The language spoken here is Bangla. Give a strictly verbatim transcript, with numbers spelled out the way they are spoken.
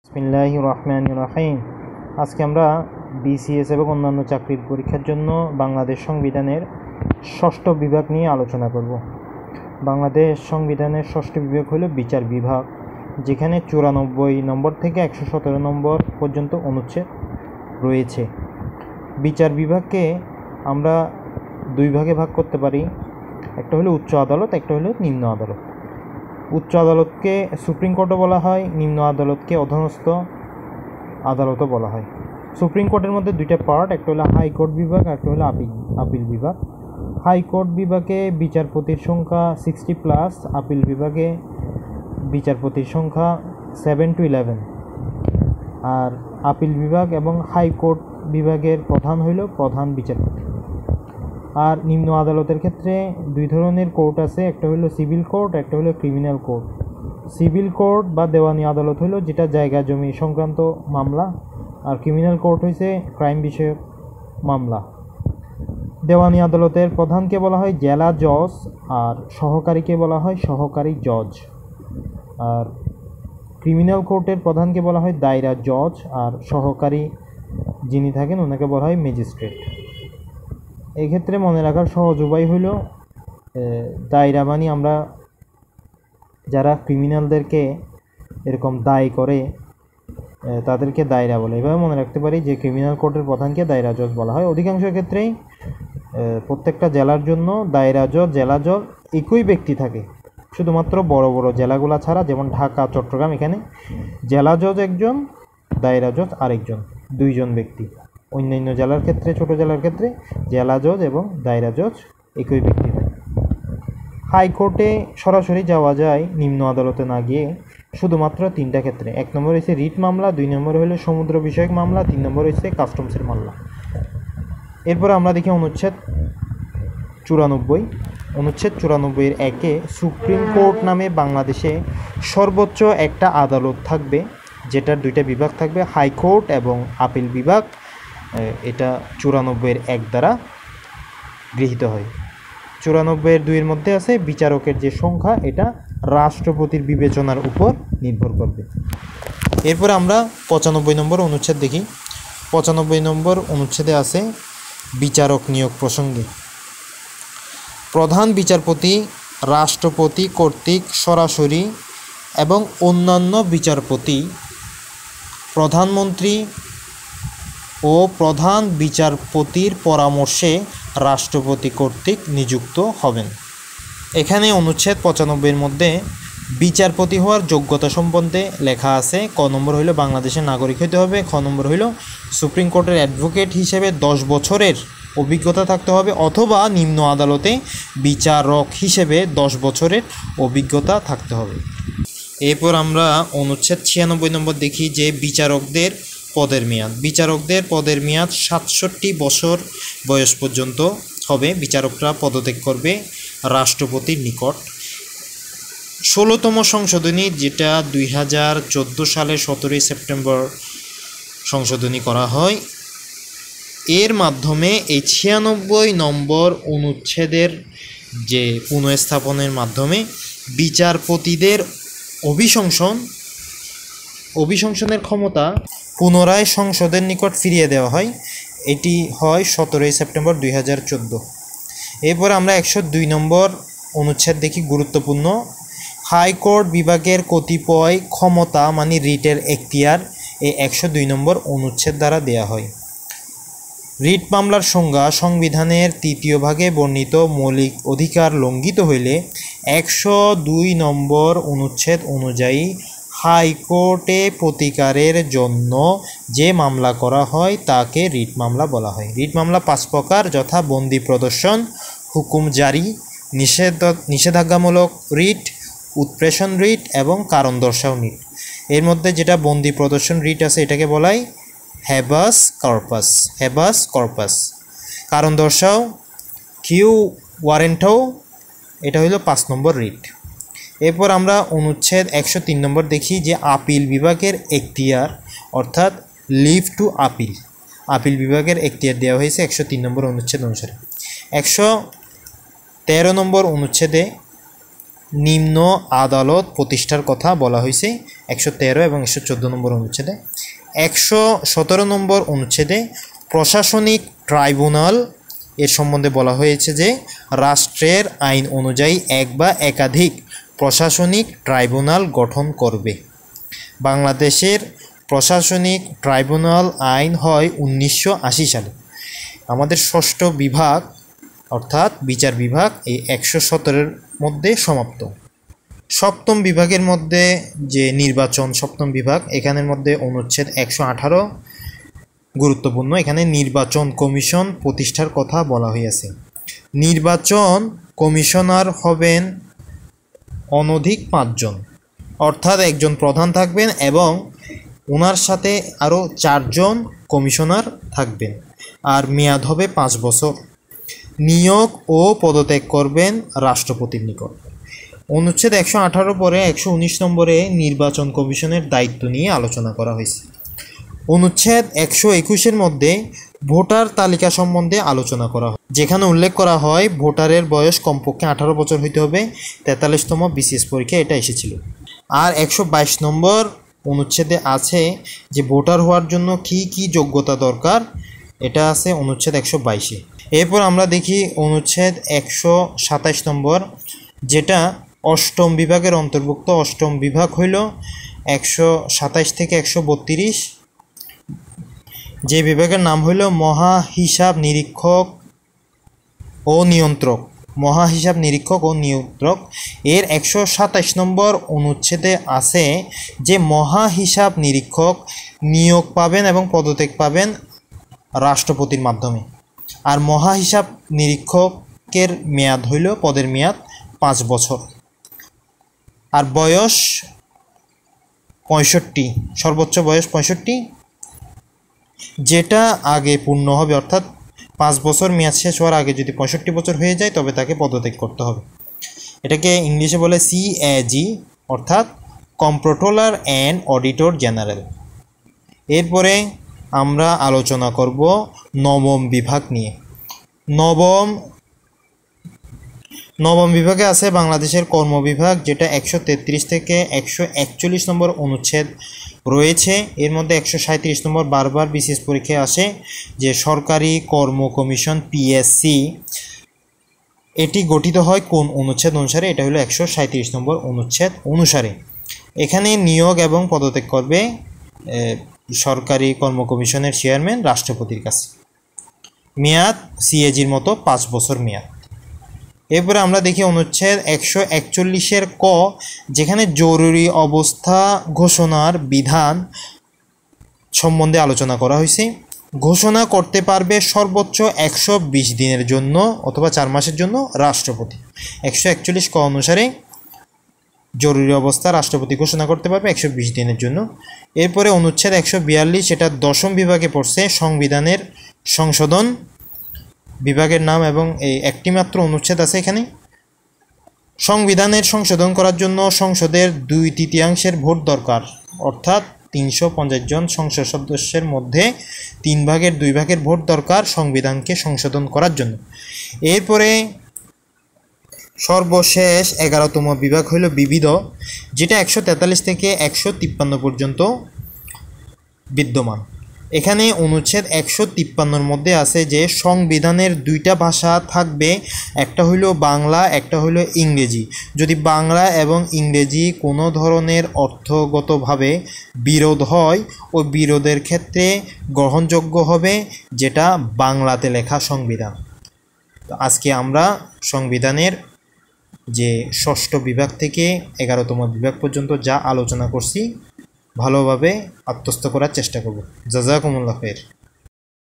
বিসমিল্লাহির রহমানির রহিম। আজকে আমরা বিসিএস এবং অন্যান্য চাকরির পরীক্ষার জন্য বাংলাদেশ সংবিধানের ষষ্ঠ বিভাগ নিয়ে আলোচনা করব। বাংলাদেশ সংবিধানের ষষ্ঠ বিভাগ হলো বিচার বিভাগ, যেখানে চুরানব্বই নম্বর থেকে একশো সতেরো নম্বর পর্যন্ত অনুচ্ছেদ রয়েছে। বিচার বিভাগকে আমরা দুই ভাগে ভাগ করতে পারি, একটা হলো উচ্চ আদালত, একটা হলো নিম্ন আদালত। উচ্চ আদালতকে সুপ্রিম কোর্টও বলা হয়, নিম্ন আদালতকে অধীনস্থ আদালতও বলা হয়। সুপ্রিম কোর্টের মধ্যে দুইটা পার্ট, একটা হলো হাইকোর্ট বিভাগ আর একটা হলো আপিল আপিল বিভাগ। হাইকোর্ট বিভাগে বিচারপতির সংখ্যা সিক্সটি প্লাস, আপিল বিভাগে বিচারপতির সংখ্যা সেভেন টু ইলেভেন। আর আপিল বিভাগ এবং হাইকোর্ট বিভাগের প্রধান হইল প্রধান বিচারপতি। আর নিম্ন আদালতের ক্ষেত্রে দুই ধরনের কোর্ট আছে, একটা হলো সিভিল কোর্ট, একটা হলো ক্রিমিনাল কোর্ট। সিভিল কোর্ট বা দেওয়ানি আদালত হলো যেটা জায়গা জমি সংক্রান্ত মামলা, আর ক্রিমিনাল কোর্ট হয়েছে ক্রাইম বিষয়ক মামলা। দেওয়ানি আদালতের প্রধানকে বলা হয় জেলা জজ, আর সহকারীকে বলা হয় সহকারী জজ। আর ক্রিমিনাল কোর্টের প্রধানকে বলা হয় দায়রা জজ, আর সহকারী যিনি থাকেন ওনাকে বলা হয় ম্যাজিস্ট্রেট। এক্ষেত্রে মনে রাখার সহজ উপায় হইল দায়রা মানে আমরা যারা ক্রিমিনালদেরকে এরকম দায় করে তাদেরকে দায়রা বলে। এভাবে মনে রাখতে পারি যে ক্রিমিনাল কোর্টের প্রধানকে দায়রা জজ বলা হয়। অধিকাংশ ক্ষেত্রেই প্রত্যেকটা জেলার জন্য দায়রা জজ, জেলা জজ একই ব্যক্তি থাকে, শুধুমাত্র বড় বড় জেলাগুলো ছাড়া, যেমন ঢাকা, চট্টগ্রাম, এখানে জেলা জজ একজন, দায়রা জজ আরেকজন, দুইজন ব্যক্তি। অন্যান্য জেলার ক্ষেত্রে, ছোট জেলার ক্ষেত্রে জেলা জজ এবং দায়রা জজ একই ব্যক্তি থাকে। হাইকোর্টে সরাসরি যাওয়া যায় নিম্ন আদালতে না গিয়ে, শুধুমাত্র তিনটা ক্ষেত্রে। এক নম্বর হচ্ছে রিট মামলা, দুই নম্বর হলো সমুদ্র বিষয়ক মামলা, তিন নম্বর হচ্ছে কাস্টমসের মামলা। এরপর আমরা দেখি অনুচ্ছেদ চুরানব্বই। অনুচ্ছেদ চুরানব্বইয়ের একে সুপ্রিম কোর্ট নামে বাংলাদেশে সর্বোচ্চ একটা আদালত থাকবে, যেটার দুইটা বিভাগ থাকবে, হাইকোর্ট এবং আপিল বিভাগ। এটা চুরানব্বইয়ের এক দ্বারা গৃহীত হয়। চুরানব্বইয়ের দুইয়ের মধ্যে আছে বিচারকের যে সংখ্যা, এটা রাষ্ট্রপতির বিবেচনার উপর নির্ভর করবে। এরপর আমরা পঁচানব্বই নম্বর অনুচ্ছেদ দেখি। পঁচানব্বই নম্বর অনুচ্ছেদে আছে বিচারক নিয়োগ প্রসঙ্গে। প্রধান বিচারপতি রাষ্ট্রপতি কর্তৃক সরাসরি এবং অন্যান্য বিচারপতি প্রধানমন্ত্রী ও প্রধান বিচারপতির পরামর্শে রাষ্ট্রপতি কর্তৃক নিযুক্ত হবেন। এখানে অনুচ্ছেদ পঁচানব্বইয়ের মধ্যে বিচারপতি হওয়ার যোগ্যতা সম্বন্ধে লেখা আছে। ক নম্বর হইল বাংলাদেশের নাগরিক হইতে হবে, খ নম্বর হইল সুপ্রিম কোর্টের অ্যাডভোকেট হিসেবে দশ বছরের অভিজ্ঞতা থাকতে হবে, অথবা নিম্ন আদালতে বিচারক হিসেবে দশ বছরের অভিজ্ঞতা থাকতে হবে। এরপর আমরা অনুচ্ছেদ ছিয়ানব্বই নম্বর দেখি যে বিচারকদের পদের মেয়াদ। বিচারকদের পদের মেয়াদ সাতষট্টি বছর বয়স পর্যন্ত হবে। বিচারকরা পদত্যাগ করবে রাষ্ট্রপতির নিকট। ষোলোতম সংশোধনী, যেটা দুই হাজার চোদ্দো সালে সতেরোই সেপ্টেম্বর সংশোধনী করা হয়, এর মাধ্যমে এই ছিয়ানব্বই নম্বর অনুচ্ছেদের যে পুনঃস্থাপনের মাধ্যমে বিচারপতিদের অভিশংসন অভিশংসনের ক্ষমতা পুনরায় সংসদের নিকট ফিরিয়ে দেওয়া হয়। এটি হয় সতেরোই সেপ্টেম্বর দুই হাজার চোদ্দো। এরপর আমরা একশো দুই নম্বর অনুচ্ছেদ দেখি, গুরুত্বপূর্ণ। হাইকোর্ট বিভাগের কতিপয় ক্ষমতা মানে রিটের এখতিয়ার এই একশো দুই নম্বর অনুচ্ছেদ দ্বারা দেয়া হয়। রিট মামলার সংজ্ঞা সংবিধানের তৃতীয় ভাগে বর্ণিত মৌলিক অধিকার লঙ্ঘিত হইলে একশো দুই নম্বর অনুচ্ছেদ অনুযায়ী হাইকোর্টে প্রতিকারের জন্য যে মামলা করা হয় তাকে রিট মামলা বলা হয়। রিট মামলা পাঁচ প্রকার, যথা বন্দি প্রদর্শন, হুকুম জারি, নিষেধ নিষেধাজ্ঞামূলক রিট, উৎপ্রেষণ রিট এবং কারণ দর্শাও রিট। এর মধ্যে যেটা বন্দি প্রদর্শন রিট আছে এটাকে বলাই হ্যাবাস কর্পাস হ্যাবাস কর্পাস কারণ দর্শাও কিউ ওয়ারেন্টো, এটা হইল পাঁচ নম্বর রিট। এরপর আমরা অনুচ্ছেদ একশো তিন নম্বর দেখি যে আপিল বিভাগের এখতিয়ার, অর্থাৎ লিভ টু আপিল। আপিল বিভাগের এখতিয়ার দেওয়া হয়েছে একশো তিন নম্বর অনুচ্ছেদ অনুসারে। একশো তেরো নম্বর অনুচ্ছেদে নিম্ন আদালত প্রতিষ্ঠার কথা বলা হয়েছে একশো তেরো এবং একশো চোদ্দো নম্বর অনুচ্ছেদে। একশো সতেরো নম্বর অনুচ্ছেদে প্রশাসনিক ট্রাইব্যুনাল এর সম্বন্ধে বলা হয়েছে যে রাষ্ট্রের আইন অনুযায়ী এক বা একাধিক প্রশাসনিক ট্রাইব্যুনাল গঠন করবে। বাংলাদেশের প্রশাসনিক ট্রাইব্যুনাল আইন হয় উনিশশো আশি সালে। আমাদের ষষ্ঠ বিভাগ অর্থাৎ বিচার বিভাগ এই একশো সতেরোর মধ্যে সমাপ্ত। সপ্তম বিভাগের মধ্যে যে নির্বাচন সপ্তম বিভাগ, এখানের মধ্যে অনুচ্ছেদ একশো আঠারো গুরুত্বপূর্ণ। এখানে নির্বাচন কমিশন প্রতিষ্ঠার কথা বলা হয়েছে। নির্বাচন কমিশনার হবেন অনধিক পাঁচজন, অর্থাৎ একজন প্রধান থাকবেন এবং ওনার সাথে আরও চারজন কমিশনার থাকবেন, আর মেয়াদ হবে পাঁচ বছর। নিয়োগ ও পদত্যাগ করবেন রাষ্ট্রপতির নিকট। অনুচ্ছেদ একশো আঠারো পরে একশো উনিশ নম্বরে নির্বাচন কমিশনের দায়িত্ব নিয়ে আলোচনা করা হয়েছে। অনুচ্ছেদ একশো একুশের মধ্যে ভোটার তালিকা সম্বন্ধে আলোচনা করা হয়, যেখানে উল্লেখ করা হয় ভোটারের বয়স কমপক্ষে আঠারো বছর হইতে হবে। তেতাল্লিশতম বিসিএস পরীক্ষা এটা এসেছিল। আর একশো বাইশ নম্বর অনুচ্ছেদে আছে যে ভোটার হওয়ার জন্য কি কি যোগ্যতা দরকার, এটা আছে অনুচ্ছেদ একশো বাইশে। এরপর আমরা দেখি অনুচ্ছেদ একশো সাতাশ নম্বর, যেটা অষ্টম বিভাগের অন্তর্ভুক্ত। অষ্টম বিভাগ হইল একশো সাতাশ থেকে একশো বত্রিশ, যে বিভাগের নাম হইল মহা হিসাব নিরীক্ষক ও নিয়ন্ত্রক। মহা হিসাব নিরীক্ষক ও নিয়ন্ত্রক এর একশো সাতাশ নম্বর অনুচ্ছেদে আছে যে মহা হিসাব নিরীক্ষক নিয়োগ পাবেন এবং পদত্যাগ পাবেন রাষ্ট্রপতির মাধ্যমে। আর মহা হিসাব নিরীক্ষকের মেয়াদ হইল পদের মেয়াদ পাঁচ বছর, আর বয়স পঁয়ষট্টি, সর্বোচ্চ বয়স পঁয়ষট্টি। যেটা আগে পূর্ণ হবে, অর্থাৎ পাঁচ বছর মেয়াদ শেষ হওয়ার আগে যদি পঁয়ষট্টি বছর হয়ে যায় তবে তাকে পদত্যাগ করতে হবে। এটাকে ইংলিশে বলে সিএজি, অর্থাৎ কম্পট্রোলার অ্যান্ড অডিটর জেনারেল। এরপরে আমরা আলোচনা করব নবম বিভাগ নিয়ে। নবম নবম বিভাগে আছে বাংলাদেশের কর্ম বিভাগ, যেটা একশো তেত্রিশ থেকে একশো একচল্লিশ নম্বর অনুচ্ছেদ রয়েছে। এর মধ্যে একশো সাঁত্রিশ নম্বর বারবার বিসিএস পরীক্ষায় আসে, যে সরকারি কর্ম কমিশন পিএসসি এটি গঠিত হয় কোন অনুচ্ছেদ অনুসারে, এটা হলো একশো সাঁত্রিশ নম্বর অনুচ্ছেদ অনুসারে। এখানে নিয়োগ এবং পদত্যাগ করবে সরকারি কর্ম কমিশনের চেয়ারম্যান রাষ্ট্রপতির কাছে। মেয়াদ সিএজির মতো পাঁচ বছর মেয়াদ। এরপরে আমরা দেখি অনুচ্ছেদ একশো একচল্লিশের ক, যেখানে জরুরি অবস্থা ঘোষণার বিধান সম্বন্ধে আলোচনা করা হয়েছে। ঘোষণা করতে পারবে সর্বোচ্চ একশো বিশ দিনের জন্য অথবা চার মাসের জন্য রাষ্ট্রপতি। একশো একচল্লিশ ক অনুসারে জরুরি অবস্থা রাষ্ট্রপতি ঘোষণা করতে পারবে একশো বিশ দিনের জন্য। এরপরে অনুচ্ছেদ একশো বিয়াল্লিশ, এটা দশম বিভাগে পড়ছে, সংবিধানের সংশোধন বিভাগের নাম এবং এই একটি মাত্র অনুচ্ছেদ আছে এখানে। সংবিধানের সংশোধন করার জন্য সংসদের দুই তৃতীয়াংশের ভোট দরকার, অর্থাৎ তিনশো পঞ্চাশ জন সংসদ সদস্যের মধ্যে তিন ভাগের দুই ভাগের ভোট দরকার সংবিধানকে সংশোধন করার জন্য। এরপরে সর্বশেষ এগারোতম বিভাগ হইল বিবিধ, যেটা একশো তেতাল্লিশ থেকে একশো তিপ্পান্ন পর্যন্ত বিদ্যমান। এখানে অনুচ্ছেদ একশো তিপ্পান্নর মধ্যে আছে যে সংবিধানের দুইটা ভাষা থাকবে, একটা হইল বাংলা, একটা হইল ইংরেজি। যদি বাংলা এবং ইংরেজি কোনো ধরনের অর্থগতভাবে বিরোধ হয়, ওই বিরোধের ক্ষেত্রে গ্রহণযোগ্য হবে যেটা বাংলাতে লেখা সংবিধান। তো আজকে আমরা সংবিধানের যে ষষ্ঠ বিভাগ থেকে এগারোতম বিভাগ পর্যন্ত যা আলোচনা করছি ভালোভাবে আত্মস্থ করার চেষ্টা করব। জাযাকুমুল্লাহ খাইর।